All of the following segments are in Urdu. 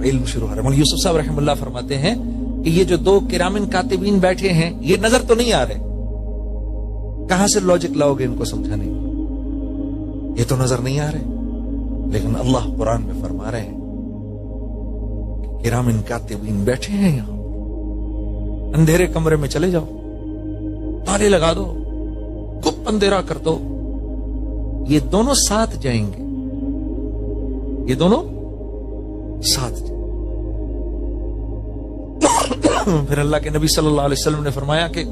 علم شروع ہو رہا ہے. مولانا یوسف صاحب رحمہ اللہ فرماتے ہیں کہ یہ جو 2 کرامن کاتبین بیٹھے ہیں یہ نظر تو نہیں آ رہے, کہاں سے لاجک لاؤ گے ان کو سمجھانے, یہ تو نظر نہیں آ رہے, لیکن اللہ قرآن میں فرما رہے ہیں کہ کرامن کاتبین بیٹھے ہیں یہاں. اندھیرے کمرے میں چلے جاؤ, تالے لگا دو, گپ اندھیرا کر دو, یہ دونوں ساتھ جائیں گے, یہ دونوں ساتھ جائیں. پھر اللہ کے نبی صلی اللہ علیہ وسلم نے فرمایا کہ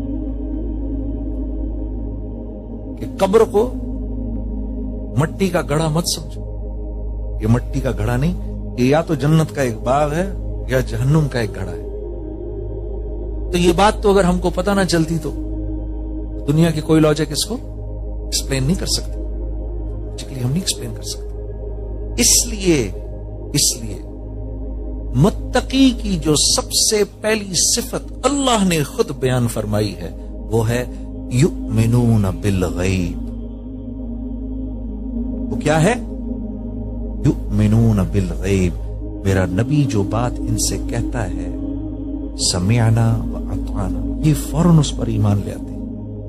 قبر کو مٹی کا گڑھا مت سمجھو, یہ مٹی کا گڑھا نہیں, یہ یا تو جنت کا ایک باغ ہے یا جہنم کا ایک گڑھا ہے. تو یہ بات تو اگر ہم کو پتہ نہ چلتی تو دنیا کی کوئی لاجک اس کو ایکسپلین نہیں کر سکتی, ہم نہیں ایکسپلین کر سکتے. اس لیے متقی کی جو سب سے پہلی صفت اللہ نے خود بیان فرمائی ہے وہ ہے یؤمنون بالغیب. وہ کیا ہے؟ یؤمنون بالغیب. میرا نبی جو بات ان سے کہتا ہے سمعنا و اطعنا, یہ فوراً اس پر ایمان لے آتے ہیں.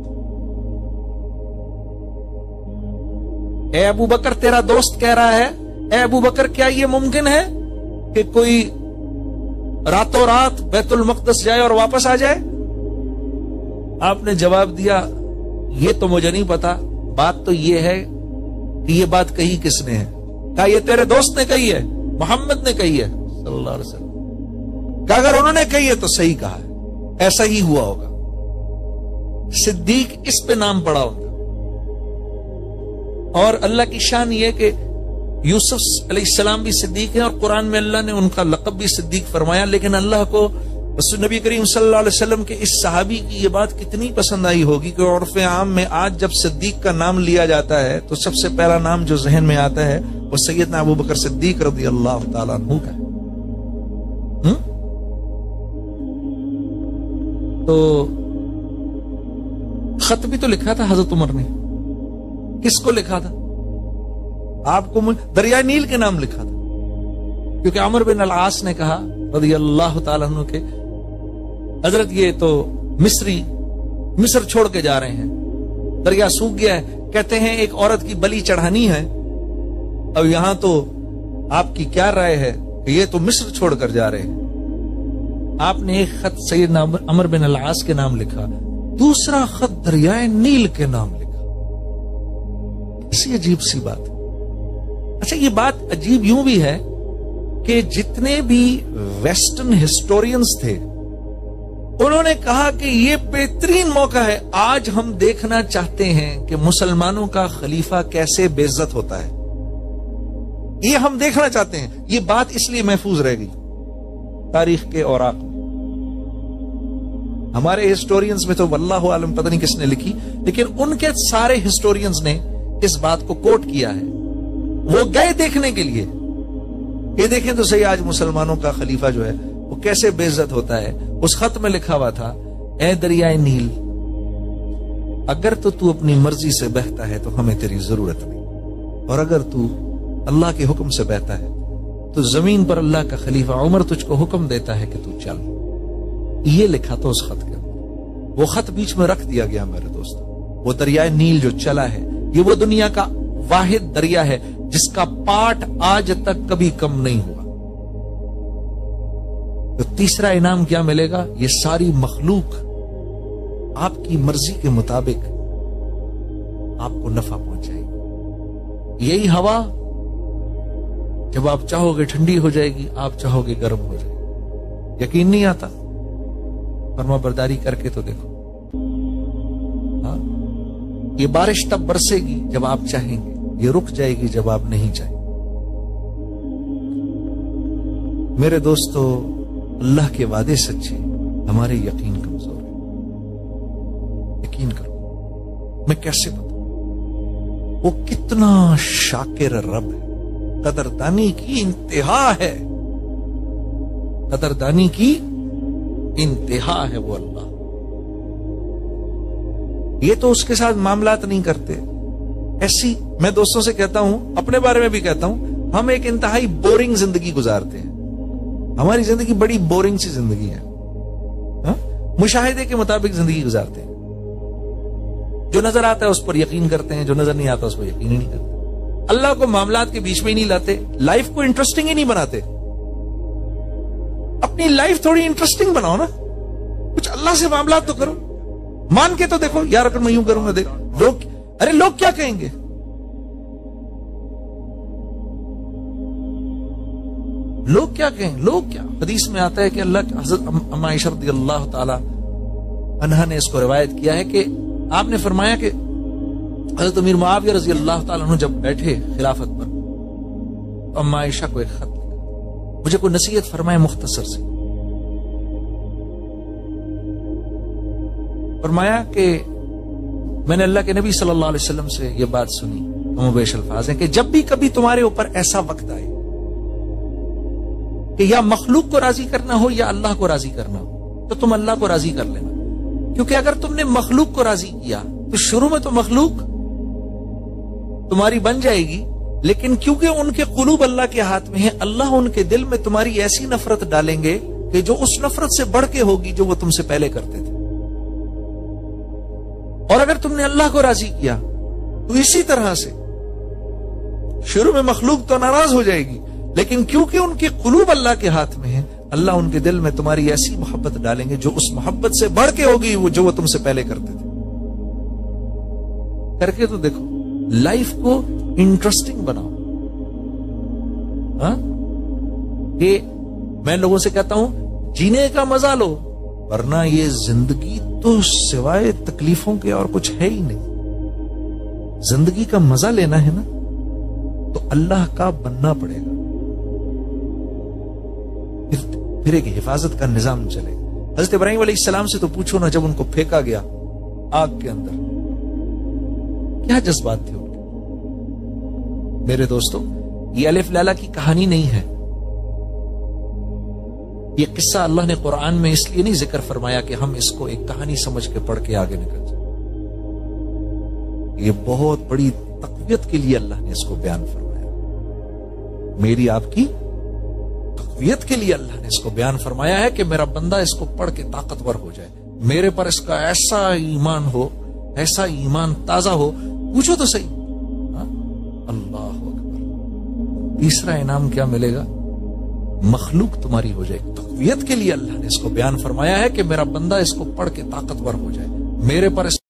اے ابو بکر تیرا دوست کہہ رہا ہے, اے ابو بکر کیا یہ ممکن ہے کہ کوئی راتوں رات بیت المقدس جائے اور واپس آ جائے؟ آپ نے جواب دیا یہ تو مجھے نہیں پتا, بات تو یہ ہے کہ یہ بات کہی کس نے ہے؟ کہا یہ تیرے دوست نے کہی ہے, محمد نے کہی ہے صلی اللہ علیہ وسلم. کہ اگر انہوں نے کہی ہے تو صحیح کہا ہے, ایسا ہی ہوا ہوگا. صدیق اس پہ نام پڑا ہوگا. اور اللہ کی شان یہ کہ یوسف علیہ السلام بھی صدیق ہیں اور قرآن میں اللہ نے ان کا لقب بھی صدیق فرمایا, لیکن اللہ کو رسول نبی کریم صلی اللہ علیہ وسلم کے اس صحابی کی یہ بات کتنی پسند آئی ہوگی کہ عرف عام میں آج جب صدیق کا نام لیا جاتا ہے تو سب سے پہلا نام جو ذہن میں آتا ہے وہ سیدنا ابو بکر صدیق رضی اللہ تعالیٰ عنہ کا ہے. تو خط بھی تو لکھا تھا حضرت عمر نے, کس کو لکھا تھا؟ آپ کو دریائے نیل کے نام لکھا تھا, کیونکہ عمر بن العاص نے کہا رضی اللہ تعالیٰ عنہ کے حضرت یہ تو مصر چھوڑ کے جا رہے ہیں, دریا سوکھ گیا ہے, کہتے ہیں ایک عورت کی بلی چڑھانی ہے, اب یہاں تو آپ کی کیا رائے ہے کہ یہ تو مصر چھوڑ کر جا رہے ہیں. آپ نے ایک خط سیدنا عمر بن العاص کے نام لکھا, دوسرا خط دریائے نیل کے نام لکھا. اسی عجیب سی بات ہے. اچھا یہ بات عجیب یوں بھی ہے کہ جتنے بھی ویسٹرن ہسٹورینز تھے انہوں نے کہا کہ یہ بہترین موقع ہے, آج ہم دیکھنا چاہتے ہیں کہ مسلمانوں کا خلیفہ کیسے بے عزت ہوتا ہے, یہ ہم دیکھنا چاہتے ہیں. یہ بات اس لیے محفوظ رہ گئی تاریخ کے اوراق میں. ہمارے ہسٹورینز میں تو واللہ عالم پتہ نہیں کس نے لکھی, لیکن ان کے سارے ہسٹورینز نے اس بات کو کوٹ کیا ہے. وہ گئے دیکھنے کے لیے, یہ دیکھیں تو صحیح آج مسلمانوں کا خلیفہ جو ہے وہ کیسے بے عزت ہوتا ہے. اس خط میں لکھا ہوا تھا اے دریائے نیل, اگر تو اپنی مرضی سے بہتا ہے تو ہمیں تیری ضرورت نہیں, اور اگر تو اللہ کے حکم سے بہتا ہے تو زمین پر اللہ کا خلیفہ عمر تجھ کو حکم دیتا ہے کہ تو چل. یہ لکھا تھا اس خط کے. وہ خط بیچ میں رکھ دیا گیا میرے دوست. وہ دریائے نیل جو چلا ہے یہ وہ دنیا کا واحد دریا ہے جس کا پاٹ آج تک کبھی کم نہیں ہوا. تو تیسرا انعام کیا ملے گا؟ یہ ساری مخلوق آپ کی مرضی کے مطابق آپ کو نفع پہنچائے گی. یہی ہوا جب آپ چاہو گے ٹھنڈی ہو جائے گی, آپ چاہو گے گرم ہو جائے گی. یقین نہیں آتا؟ فرما برداری کر کے تو دیکھو. ہاں یہ بارش تب برسے گی جب آپ چاہیں گے, یہ رک جائے گی جب آپ نہیں چاہیں. میرے دوستو اللہ کے وعدے سچے, ہمارے یقین کمزور ہے. یقین کرو, میں کیسے بتاؤں وہ کتنا شاکر رب ہے. قدردانی کی انتہا ہے, قدردانی کی انتہا ہے وہ اللہ. یہ تو اس کے ساتھ معاملات نہیں کرتے ایسی. میں دوستوں سے کہتا ہوں, اپنے بارے میں بھی کہتا ہوں, ہم ایک انتہائی بورنگ زندگی گزارتے ہیں. ہماری زندگی بڑی بورنگ سی زندگی ہے، مشاہدے کے مطابق زندگی گزارتے ہیں، جو نظر آتا ہے اس پر یقین کرتے ہیں، جو نظر نہیں آتا اس پر یقین ہی نہیں کرتے، اللہ کو معاملات کے بیچ میں ہی نہیں لاتے، لائف کو انٹرسٹنگ ہی نہیں بناتے۔ اپنی لائف تھوڑی انٹرسٹنگ بناؤ نا، کچھ اللہ سے معاملات تو کرو، مان کے تو دیکھو یار اگر میں یوں کروں گا دیکھ لوگ کیا کہیں گے، لوگ کیا کہیں، لوگ کیا۔ حدیث میں آتا ہے کہ اللہ حضرت ام عائشہ رضی اللہ تعالی عنہا نے اس کو روایت کیا ہے کہ آپ نے فرمایا کہ حضرت امیر معاویہ رضی اللہ تعالیٰ عنہ جب بیٹھے خلافت پر تو ام عائشہ کو ایک خط لکھا، مجھے کوئی نصیحت فرمائے مختصر سے۔ فرمایا کہ میں نے اللہ کے نبی صلی اللہ علیہ وسلم سے یہ بات سنی، مبیش الفاظ ہیں کہ جب بھی کبھی تمہارے اوپر ایسا وقت آئے کہ یا مخلوق کو راضی کرنا ہو یا اللہ کو راضی کرنا ہو تو تم اللہ کو راضی کر لینا، کیونکہ اگر تم نے مخلوق کو راضی کیا تو شروع میں تو مخلوق تمہاری بن جائے گی، لیکن کیونکہ ان کے قلوب اللہ کے ہاتھ میں ہیں، اللہ ان کے دل میں تمہاری ایسی نفرت ڈالیں گے کہ جو اس نفرت سے بڑھ کے ہوگی جو وہ تم سے پہلے کرتے تھے۔ اور اگر تم نے اللہ کو راضی کیا تو اسی طرح سے شروع میں مخلوق تو ناراض ہو جائے گی، لیکن کیونکہ ان کے قلوب اللہ کے ہاتھ میں ہیں، اللہ ان کے دل میں تمہاری ایسی محبت ڈالیں گے جو اس محبت سے بڑھ کے ہوگی جو وہ تم سے پہلے کرتے تھے۔ کر کے تو دیکھو، لائف کو انٹرسٹنگ بناؤ۔ کہ میں لوگوں سے کہتا ہوں جینے کا مزہ لو، ورنہ یہ زندگی تو سوائے تکلیفوں کے اور کچھ ہے ہی نہیں۔ زندگی کا مزہ لینا ہے نا تو اللہ کا بننا پڑے گا، پھر ایک حفاظت کا نظام چلے گا۔ حضرت ابراہیم علیہ السلام سے تو پوچھو نا، جب ان کو پھینکا گیا آگ کے اندر کیا جذبات تھے ان کے؟ میرے دوستو، یہ الف لالا کی کہانی نہیں ہے، یہ قصہ اللہ نے قرآن میں اس لیے نہیں ذکر فرمایا کہ ہم اس کو ایک کہانی سمجھ کے پڑھ کے آگے نکل جائیں، یہ بہت بڑی تقویت کے لیے اللہ نے اس کو بیان فرمایا، میری آپ کی تقویت کے لیے اللہ نے اس کو بیان فرمایا ہے کہ میرا بندہ اس کو پڑھ کے طاقتور ہو جائے، میرے پر اس کا ایسا ایمان ہو، ایسا ایمان تازہ ہو، پوچھو تو صحیح۔ اللہ اکبر۔ تیسرا انعام کیا ملے گا؟ مخلوق تمہاری ہو جائے گی۔ تقویت کے لیے اللہ نے اس کو بیان فرمایا ہے کہ میرا بندہ اس کو پڑھ کے طاقتور ہو جائے، میرے پر اس